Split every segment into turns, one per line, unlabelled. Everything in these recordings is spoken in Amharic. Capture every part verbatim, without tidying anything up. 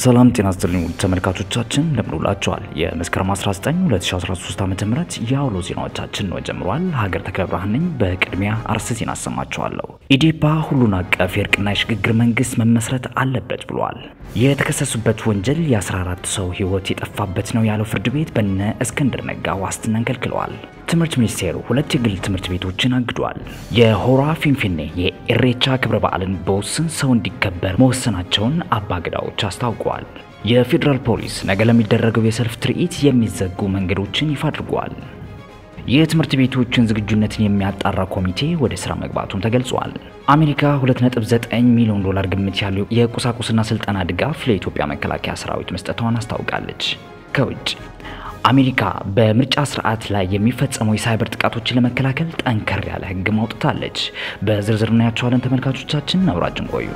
ሰላም ጤና ይስጥልኝ ተመልካቾቻችን እንደምንውላችኋል የመስከረም አስራ ዘጠኝ ሁለት ሺህ አስራ ሶስት ዓመተ ምህረት የአውሎ ዜናዎቻችን ነው ጀምሯል ሀገር ተከብራህን ነኝ በቅድሚያ አርዕስተ ዜና አሰማችኋለሁ ኢዴፓ ሁሉን አቀፍ የእርቅና የሽግግር መንግስት መመስረት አለበት ብሏል የተከሰሱበት ወንጀል የ14 ሰው ህይወት የጠፋበት ነው ያለው ፍርድ ቤት በነ እስክንድር ነጋ ዋስትናን ከልክሏል ትምህርት ሚኒስቴሩ ሁለት የግል ትምህርት ቤቶችን አግዷል የሆራ ፊንፊኔ የኢሬቻ ክብረ በዓልን በውስን ሰው እንዲከበር መወሰናቸውን አባገዳዎች አስታውቀዋል የፌደራል ፖሊስ ነገ ለሚደረገው የሰልፍ ትርኢት የሚዘጉ መንገዶችን ይፋ አድርጓል የትምህርት ቤቶችን ዝግጁነትን የሚያጣራ ኮሚቴ ወደ ስራ መግባቱን ተገልጿል አሜሪካ ሁለት ነጥብ ዘጠኝ ሚሊዮን ዶላር ግምት ያለው የቁሳቁስና ስልጠና ድጋፍ ለኢትዮጵያ መከላከያ ሰራዊት መስጠቷን አስታውቃለች ከውጭ አሜሪካ በምርጫ ስርዓት ላይ የሚፈጸመው የሳይበር ጥቃቶችን ለመከላከል ጠንከር ያለ ህግ ማውጣታለች በዝርዝር እናያቸዋለን ተመልካቾቻችን አብራችን ቆዩ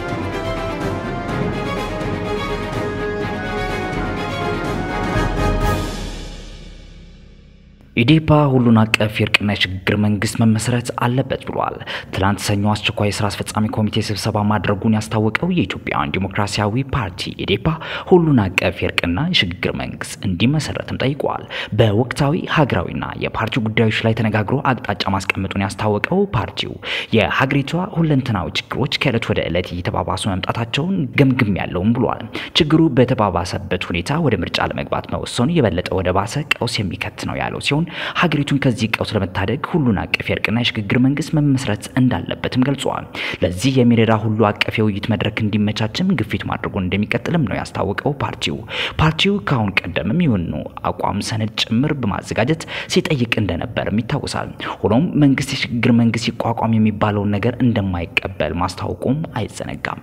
ኢዴፓ ሁሉን አቀፍ የእርቅና የሽግግር መንግስት መመስረት አለበት ብሏል ትላንት ሰኞ አስቸኳይ ስራ አስፈጻሚ ኮሚቴ ስብሰባ ማድረጉን ያስታወቀው የኢትዮጵያ ዲሞክራሲያዊ ፓርቲ ኢዴፓ ሁሉን አቀፍ የእርቅና የሽግግር መንግስት እንዲመሰረትም ጠይቋል በወቅታዊ ሀገራዊና የፓርቲው ጉዳዮች ላይ ተነጋግሮ አቅጣጫ ማስቀመጡን ያስታወቀው ፓርቲው የሀገሪቷ ሁለንተናዊ ችግሮች ከዕለት ወደ ዕለት እየተባባሱ መምጣታቸውን ገምግም ያለውም ብሏል ችግሩ በተባባሰበት ሁኔታ ወደ ምርጫ ለመግባት መወሰኑ የበለጠ ወደ ባሰ ቀውስ የሚከት ነው ያለው ሲሆን ሀገሪቱን ከዚህ ቀውስ ለመታደግ ሁሉን አቀፍ የእርቅና የሽግግር መንግስት መመስረት እንዳለበትም ገልጿል ለዚህ የሚረዳ ሁሉ አቀፍ የውይይት መድረክ እንዲመቻችም ግፊት ማድረጉን እንደሚቀጥልም ነው ያስታወቀው ፓርቲው ፓርቲው ካሁን ቀደምም ይሁን አቋም ሰነድ ጭምር በማዘጋጀት ሲጠይቅ እንደነበርም ይታወሳል ሆኖም መንግስት የሽግግር መንግስት ይቋቋም የሚባለው ነገር እንደማይቀበል ማስታወቁም አይዘነጋም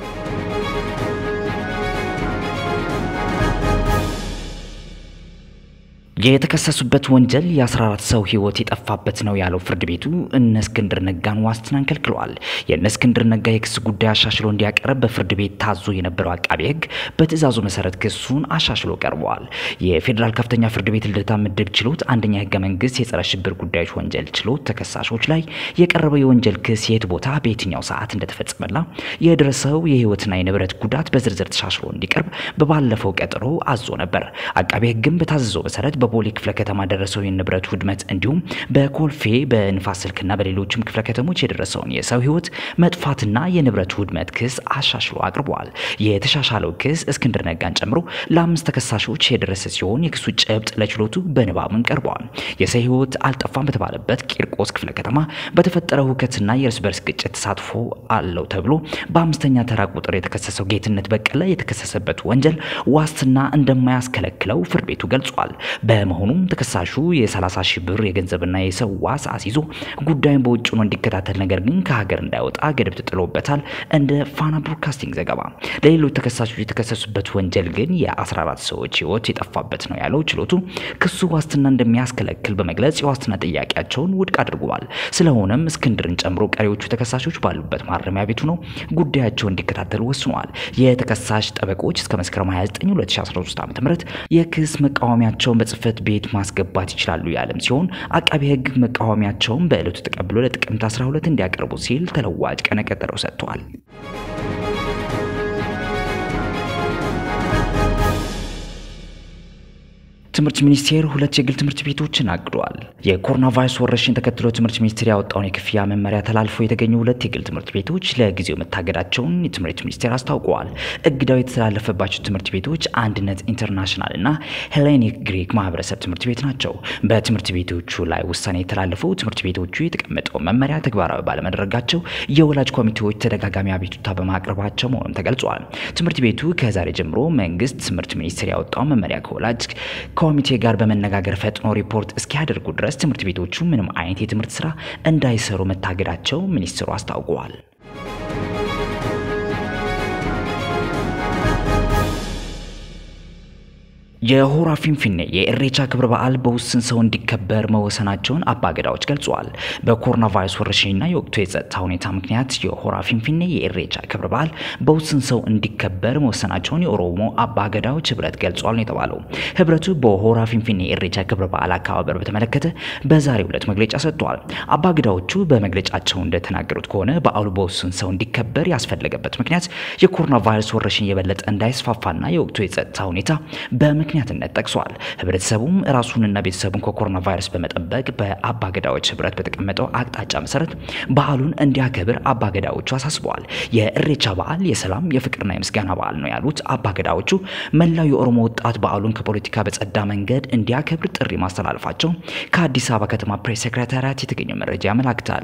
የተከሰሱበት ወንጀል የ14 ሰው ህይወት የጠፋበት ነው ያለው ፍርድ ቤቱ እነ እስክንድር ነጋን ዋስትናን ከልክሏል የእነ እስክንድር ነጋ የክስ ጉዳይ አሻሽሎ እንዲያቀርብ በፍርድ ቤት ታዞ የነበረው አቃቤ ህግ በትዕዛዙ መሰረት ክሱን አሻሽሎ ቀርቧል የፌደራል ከፍተኛ ፍርድ ቤት ልደታ ምድብ ችሎት አንደኛ ህገ መንግስት የጸረ ሽብር ጉዳዮች ወንጀል ችሎት ተከሳሾች ላይ የቀረበው የወንጀል ክስ የት ቦታ በየትኛው ሰዓት እንደተፈጸመና የደረሰው የህይወትና የንብረት ጉዳት በዝርዝር ተሻሽሎ እንዲቀርብ በባለፈው ቀጠሮ አዞ ነበር አቃቤ ህግም በታዘዘው መሰረት በቦሌ ክፍለ ከተማ ደረሰው የንብረት ውድመት እንዲሁም በኮልፌ በንፋስ ስልክና በሌሎችም ክፍለ ከተሞች የደረሰውን የሰው ህይወት መጥፋትና የንብረት ውድመት ክስ አሻሽሎ አቅርቧል የተሻሻለው ክስ እስክንድር ነጋን ጨምሮ ለአምስት ተከሳሾች የደረሰ ሲሆን የክሱ ጭብጥ ለችሎቱ በንባብም ቀርቧል የሰው ህይወት አልጠፋም በተባለበት ቂርቆስ ክፍለ ከተማ በተፈጠረው ሁከትና የእርስ በርስ ግጭት ተሳትፎ አለው ተብሎ በአምስተኛ ተራ ቁጥር የተከሰሰው ጌትነት በቀለ የተከሰሰበት ወንጀል ዋስትና እንደማያስከለክለው ፍርድ ቤቱ ገልጿል በመሆኑም ተከሳሹ የ30 ሺህ ብር የገንዘብና የሰው ዋስ አስይዞ ጉዳዩን በውጭ ነው እንዲከታተል ነገር ግን ከሀገር እንዳይወጣ ገደብ ተጥሎበታል እንደ ፋና ብሮድካስቲንግ ዘገባ ለሌሎች ተከሳሾች የተከሰሱበት ወንጀል ግን የ14 ሰዎች ህይወት የጠፋበት ነው ያለው ችሎቱ ክሱ ዋስትና እንደሚያስከለክል በመግለጽ የዋስትና ጥያቄያቸውን ውድቅ አድርጓል ስለሆነም እስክንድርን ጨምሮ ቀሪዎቹ ተከሳሾች ባሉበት ማረሚያ ቤቱ ነው ጉዳያቸውን እንዲከታተሉ ወስኗል የተከሳሽ ጠበቆች እስከ መስከረም ሃያ ዘጠኝ ሁለት ሺህ አስራ ሶስት ዓ.ም የክስ መቃወሚያቸውን በጽፈት ቤት ማስገባት ይችላሉ ያለም ሲሆን አቃቤ ህግ መቃወሚያቸውን በእለቱ ተቀብሎ ለጥቅምት አስራ ሁለት እንዲያቀርቡ ሲል ተለዋጭ ቀነ ቀጠሮ ሰጥቷል ትምህርት ሚኒስቴር ሁለት የግል ትምህርት ቤቶችን አግዷል የኮሮና ቫይረስ ወረርሽኝ ተከትሎ ትምህርት ሚኒስቴር ያወጣውን የክፍያ መመሪያ ተላልፎ የተገኙ ሁለት የግል ትምህርት ቤቶች ለጊዜው መታገዳቸውን የትምህርት ሚኒስቴር አስታውቋል እግዳው የተላለፈባቸው ትምህርት ቤቶች አንድነት ኢንተርናሽናል እና ሄሌኒክ ግሪክ ማህበረሰብ ትምህርት ቤት ናቸው በትምህርት ቤቶቹ ላይ ውሳኔ የተላለፈው ትምህርት ቤቶቹ የተቀመጠው መመሪያ ተግባራዊ ባለመደረጋቸው የወላጅ ኮሚቴዎች ተደጋጋሚ አቤቱታ በማቅረባቸው መሆኑን ተገልጿል ትምህርት ቤቱ ከዛሬ ጀምሮ መንግስት ትምህርት ሚኒስቴር ያወጣው መመሪያ ከወላጅ ኮሚቴ ጋር በመነጋገር ፈጥኖ ሪፖርት እስኪያደርጉ ድረስ ትምህርት ቤቶቹ ምንም አይነት የትምህርት ስራ እንዳይሰሩ መታገዳቸው ሚኒስትሩ አስታውቀዋል የሆራ ፊንፊኔ የኢሬቻ ክብረ በዓል በውስን ሰው እንዲከበር መወሰናቸውን አባገዳዎች ገልጸዋል። በኮሮና ቫይረስ ወረርሽኝና የወቅቱ የጸጥታ ሁኔታ ምክንያት የሆራ ፊንፊኔ የኢሬቻ ክብረ በዓል በውስን ሰው እንዲከበር መወሰናቸውን የኦሮሞ አባገዳዎች ህብረት ገልጿል ነው የተባለው። ህብረቱ በሆራ ፊንፊኔ የኢሬቻ ክብረ በዓል አከባበር በተመለከተ በዛሬው ዕለት መግለጫ ሰጥቷል። አባገዳዎቹ በመግለጫቸው እንደተናገሩት ከሆነ በዓሉ በውስን ሰው እንዲከበር ያስፈለገበት ምክንያት የኮሮና ቫይረስ ወረርሽኝ የበለጠ እንዳይስፋፋና የወቅቱ የጸጥታ ሁኔታ በ ምክንያትነት ጠቅሷል። ህብረተሰቡም ራሱንና ቤተሰቡን ከኮሮና ቫይረስ በመጠበቅ በአባገዳዎች ህብረት በተቀመጠው አቅጣጫ መሰረት በዓሉን እንዲያከብር አባገዳዎቹ አሳስበዋል። የኢሬቻ በዓል የሰላም የፍቅርና የምስጋና በዓል ነው ያሉት አባገዳዎቹ መላው የኦሮሞ ወጣት በዓሉን ከፖለቲካ በጸዳ መንገድ እንዲያከብር ጥሪ ማስተላለፋቸው ከአዲስ አበባ ከተማ ፕሬስ ሴክሬታሪያት የተገኘው መረጃ ያመለክታል።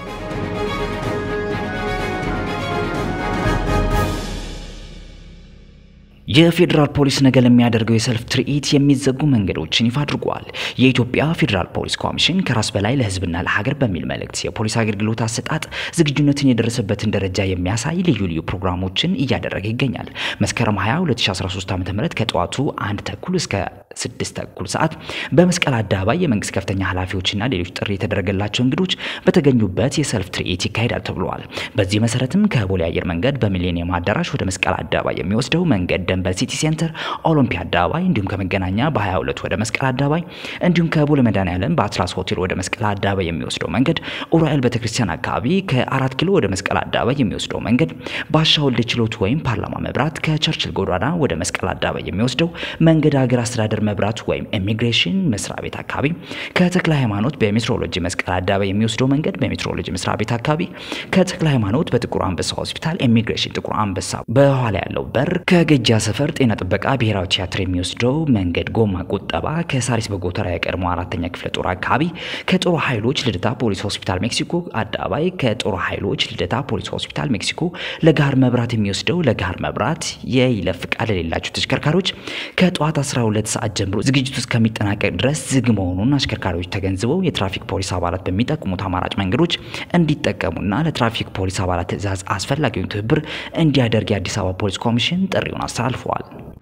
የፌደራል ፖሊስ ነገ ለሚያደርገው የሰልፍ ትርኢት የሚዘጉ መንገዶችን ይፋ አድርጓል። የኢትዮጵያ ፌደራል ፖሊስ ኮሚሽን ከራስ በላይ ለህዝብና ለሀገር በሚል መልእክት የፖሊስ አገልግሎት አሰጣጥ ዝግጁነትን የደረሰበትን ደረጃ የሚያሳይ ልዩ ልዩ ፕሮግራሞችን እያደረገ ይገኛል። መስከረም ሃያ ሁለት ሺህ አስራ ሶስት ዓ.ም ከጠዋቱ አንድ ተኩል እስከ ስድስት ተኩል ሰዓት በመስቀል አደባባይ የመንግስት ከፍተኛ ኃላፊዎችና ሌሎች ጥሪ የተደረገላቸው እንግዶች በተገኙበት የሰልፍ ትርኢት ይካሄዳል ተብሏል። በዚህ መሰረትም ከቦሌ አየር መንገድ በሚሊኒየም አዳራሽ ወደ መስቀል አደባባይ የሚወስደው መንገድ ደንበል ሲቲ ሴንተር ኦሎምፒያ አደባባይ እንዲሁም ከመገናኛ በ22 ወደ መስቀል አደባባይ እንዲሁም ከቦሌ መድኃኔዓለም በአትላስ ሆቴል ወደ መስቀል አደባባይ የሚወስደው መንገድ ኡራኤል ቤተክርስቲያን አካባቢ ከአራት ኪሎ ወደ መስቀል አደባባይ የሚወስደው መንገድ ባሻ ወልደ ችሎት ወይም ፓርላማ መብራት ከቸርችል ጎዳና ወደ መስቀል አደባባይ የሚወስደው መንገድ ሀገር አስተዳደር መብራት ወይም ኢሚግሬሽን መስሪያ ቤት አካባቢ ከተክለ ሃይማኖት በሜትሮሎጂ መስቀል አደባባይ የሚወስደው መንገድ በሜትሮሎጂ መስሪያ ቤት አካባቢ ከተክለ ሃይማኖት በጥቁር አንበሳ ሆስፒታል ኢሚግሬሽን ጥቁር አንበሳ በኋላ ያለው በር ከገጃ ሰፈር ጤና ጥበቃ ብሔራዊ ቲያትር የሚወስደው መንገድ ጎማ ቁጠባ ከሳሪስ በጎተራ የቀድሞ አራተኛ ክፍለ ጦር አካባቢ ከጦር ኃይሎች ልደታ ፖሊስ ሆስፒታል ሜክሲኮ አደባባይ ከጦር ኃይሎች ልደታ ፖሊስ ሆስፒታል ሜክሲኮ ለጋር መብራት የሚወስደው ለጋር መብራት የይለፍ ቃል የሌላቸው ተሽከርካሪዎች ከጧት አስራ ሁለት ሰዓት ጀምሮ ዝግጅቱ እስከሚጠናቀቅ ድረስ ዝግ መሆኑን አሽከርካሪዎች ተገንዝበው የትራፊክ ፖሊስ አባላት በሚጠቁሙት አማራጭ መንገዶች እንዲጠቀሙና ለትራፊክ ፖሊስ አባላት ትዕዛዝ አስፈላጊውን ትብብር እንዲያደርግ የአዲስ አበባ ፖሊስ ኮሚሽን ጥሪውን አስተላልፏል።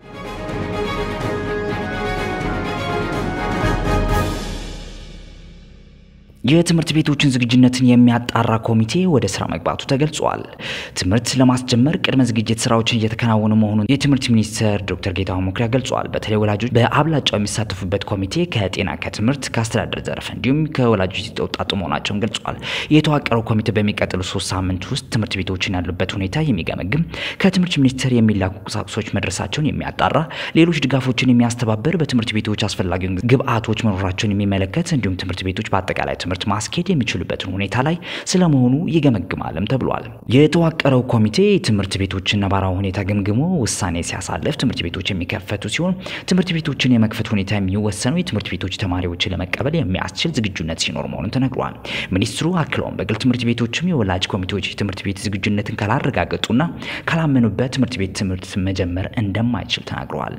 የትምህርት ቤቶችን ዝግጁነትን የሚያጣራ ኮሚቴ ወደ ስራ መግባቱ ተገልጿል። ትምህርት ለማስጀመር ቅድመ ዝግጅት ስራዎችን እየተከናወኑ መሆኑን የትምህርት ሚኒስትር ዶክተር ጌታሁን መኩሪያ ገልጿል። በተለይ ወላጆች በአብላጫው የሚሳተፉበት ኮሚቴ ከጤና ከትምህርት ከአስተዳደር ዘርፍ እንዲሁም ከወላጆች የተውጣጡ መሆናቸውን ገልጿል። የተዋቀረው ኮሚቴ በሚቀጥሉ ሶስት ሳምንት ውስጥ ትምህርት ቤቶችን ያሉበት ሁኔታ የሚገመግም፣ ከትምህርት ሚኒስቴር የሚላኩ ቁሳቁሶች መድረሳቸውን የሚያጣራ፣ ሌሎች ድጋፎችን የሚያስተባብር፣ በትምህርት ቤቶች አስፈላጊውን ግብአቶች መኖራቸውን የሚመለከት እንዲሁም ትምህርት ቤቶች በአጠቃላይ ትምህርት ማስኬድ የሚችሉበትን ሁኔታ ላይ ስለመሆኑ ይገመግማልም ተብሏል። የተዋቀረው ኮሚቴ ትምህርት ቤቶችን ነባራዊ ሁኔታ ገምግሞ ውሳኔ ሲያሳልፍ ትምህርት ቤቶች የሚከፈቱ ሲሆን ትምህርት ቤቶችን የመክፈት ሁኔታ የሚወሰነው የትምህርት ቤቶች ተማሪዎችን ለመቀበል የሚያስችል ዝግጁነት ሲኖር መሆኑን ተነግሯል። ሚኒስትሩ አክለውም በግል ትምህርት ቤቶችም የወላጅ ኮሚቴዎች የትምህርት ቤት ዝግጁነትን ካላረጋገጡና ካላመኑበት ትምህርት ቤት ትምህርት መጀመር እንደማይችል ተናግረዋል።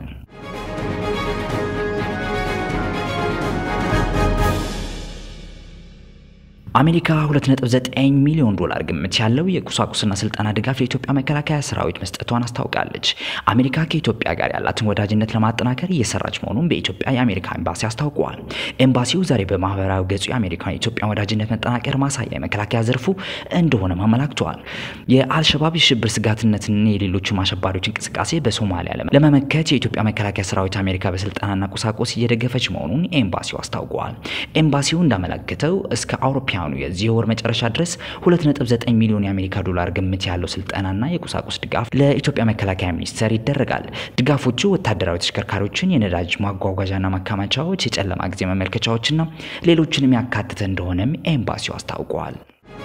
አሜሪካ ሁለት ነጥብ ዘጠኝ ሚሊዮን ዶላር ግምት ያለው የቁሳቁስና ስልጠና ድጋፍ ለኢትዮጵያ መከላከያ ሰራዊት መስጠቷን አስታውቃለች። አሜሪካ ከኢትዮጵያ ጋር ያላትን ወዳጅነት ለማጠናከር እየሰራች መሆኑን በኢትዮጵያ የአሜሪካ ኤምባሲ አስታውቋል። ኤምባሲው ዛሬ በማህበራዊ ገጹ የአሜሪካ የኢትዮጵያ ወዳጅነት መጠናከር ማሳያ የመከላከያ ዘርፉ እንደሆነ አመላክቷል። የአልሸባብ የሽብር ስጋትነትን የሌሎች አሸባሪዎች እንቅስቃሴ በሶማሊያ ለመመከት የኢትዮጵያ መከላከያ ሰራዊት አሜሪካ በስልጠናና ቁሳቁስ እየደገፈች መሆኑን ኤምባሲው አስታውቋል። ኤምባሲው እንዳመለከተው እስከ አውሮፓ የዚህ ወር መጨረሻ ድረስ ሁለት ነጥብ ዘጠኝ ሚሊዮን የአሜሪካ ዶላር ግምት ያለው ስልጠናና የቁሳቁስ ድጋፍ ለኢትዮጵያ መከላከያ ሚኒስቴር ይደረጋል። ድጋፎቹ ወታደራዊ ተሽከርካሪዎችን፣ የነዳጅ ማጓጓዣና ማከማቻዎች፣ የጨለማ ጊዜ መመልከቻዎችና ሌሎችንም ያካተተ እንደሆነም ኤምባሲው አስታውቋል።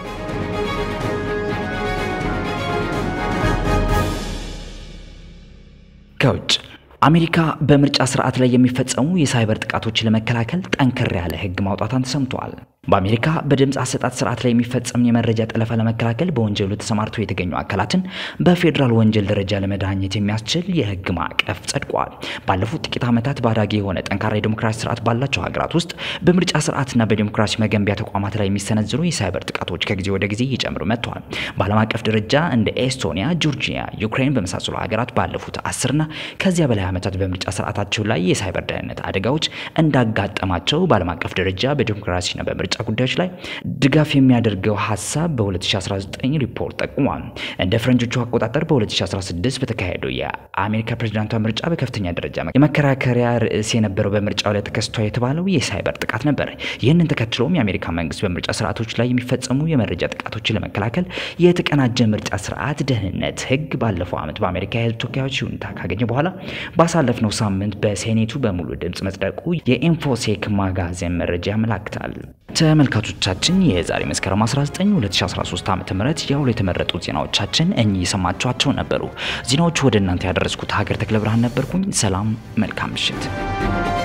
ከውጭ አሜሪካ በምርጫ ስርዓት ላይ የሚፈጸሙ የሳይበር ጥቃቶችን ለመከላከል ጠንከር ያለ ህግ ማውጣቷን ተሰምቷል። በአሜሪካ በድምጽ አሰጣጥ ስርዓት ላይ የሚፈጸም የመረጃ ጠለፋ ለመከላከል በወንጀሉ ተሰማርተው የተገኙ አካላትን በፌደራል ወንጀል ደረጃ ለመዳኘት የሚያስችል የህግ ማዕቀፍ ጸድቋል። ባለፉት ጥቂት ዓመታት ባዳጊ የሆነ ጠንካራ የዲሞክራሲ ስርዓት ባላቸው ሀገራት ውስጥ በምርጫ ስርዓትና በዲሞክራሲ መገንቢያ ተቋማት ላይ የሚሰነዘሩ የሳይበር ጥቃቶች ከጊዜ ወደ ጊዜ እየጨመሩ መጥተዋል። በዓለም አቀፍ ደረጃ እንደ ኤስቶኒያ፣ ጆርጂያ፣ ዩክሬን በመሳሰሉ ሀገራት ባለፉት አስርና ከዚያ በላይ ዓመታት በምርጫ ስርዓታቸው ላይ የሳይበር ደህንነት አደጋዎች እንዳጋጠማቸው በዓለም አቀፍ ደረጃ በዲሞክራሲና በምርጫ ጉዳዮች ላይ ድጋፍ የሚያደርገው ሐሳብ በ2019 ሪፖርት ጠቁሟል። እንደ ፍረንጆቹ አቆጣጠር በ2016 በተካሄደው የአሜሪካ ፕሬዝዳንታዊ ምርጫ በከፍተኛ ደረጃ የመከራከሪያ ርዕስ የነበረው በምርጫው ላይ ተከስቷል የተባለው የሳይበር ጥቃት ነበር። ይህንን ተከትሎም የአሜሪካ መንግስት በምርጫ ስርዓቶች ላይ የሚፈጸሙ የመረጃ ጥቃቶችን ለመከላከል የተቀናጀ ምርጫ ስርዓት ደህንነት ህግ ባለፈው ዓመት በአሜሪካ የህዝብ ተወካዮች ይሁንታ ካገኘ በኋላ ባሳለፍነው ሳምንት በሴኔቱ በሙሉ ድምጽ መጽደቁ የኢንፎሴክ ማጋዚን መረጃ ያመለክታል። ተመልካቾቻችን የዛሬ መስከረም አስራ ዘጠኝ ሁለት ሺህ አስራ ሶስት ዓመተ ምህረት ያው የተመረጡ ዜናዎቻችን እኚህ የሰማችኋቸው ነበሩ። ዜናዎቹ ወደ እናንተ ያደረስኩት ሀገር ተክለ ብርሃን ነበርኩኝ። ሰላም፣ መልካም ምሽት።